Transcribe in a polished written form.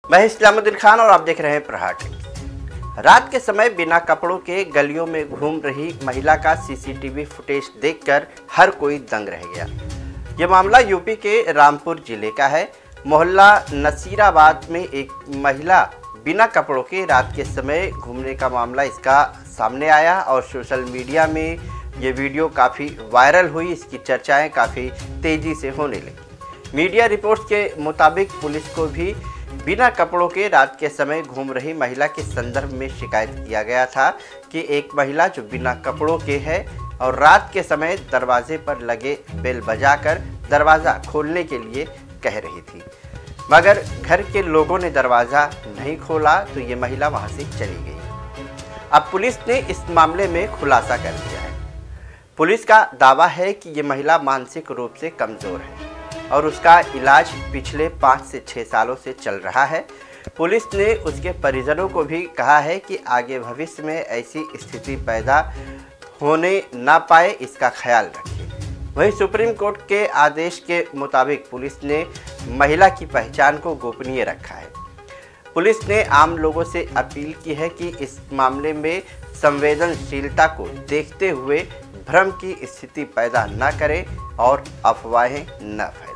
मैं इस्लामुद्दीन खान और आप देख रहे हैं प्रहार टीवी। रात के समय बिना कपड़ों के गलियों में घूम रही महिला का सीसीटीवी फुटेज देखकर हर कोई दंग रह गया। यह मामला यूपी के रामपुर जिले का है। मोहल्ला नसीराबाद में एक महिला बिना कपड़ों के रात के समय घूमने का मामला इसका सामने आया और सोशल मीडिया में ये वीडियो काफ़ी वायरल हुई। इसकी चर्चाएं काफ़ी तेज़ी से होने लगी। मीडिया रिपोर्ट्स के मुताबिक पुलिस को भी बिना कपड़ों के रात के समय घूम रही महिला के संदर्भ में शिकायत किया गया था कि एक महिला जो बिना कपड़ों के है और रात के समय दरवाजे पर लगे बेल बजाकर दरवाज़ा खोलने के लिए कह रही थी, मगर घर के लोगों ने दरवाज़ा नहीं खोला तो ये महिला वहां से चली गई। अब पुलिस ने इस मामले में खुलासा कर दिया है। पुलिस का दावा है कि ये महिला मानसिक रूप से कमज़ोर है और उसका इलाज पिछले 5 से 6 सालों से चल रहा है। पुलिस ने उसके परिजनों को भी कहा है कि आगे भविष्य में ऐसी स्थिति पैदा होने ना पाए, इसका ख्याल रखें। वहीं सुप्रीम कोर्ट के आदेश के मुताबिक पुलिस ने महिला की पहचान को गोपनीय रखा है। पुलिस ने आम लोगों से अपील की है कि इस मामले में संवेदनशीलता को देखते हुए भ्रम की स्थिति पैदा न करें और अफवाहें न फैलाएं।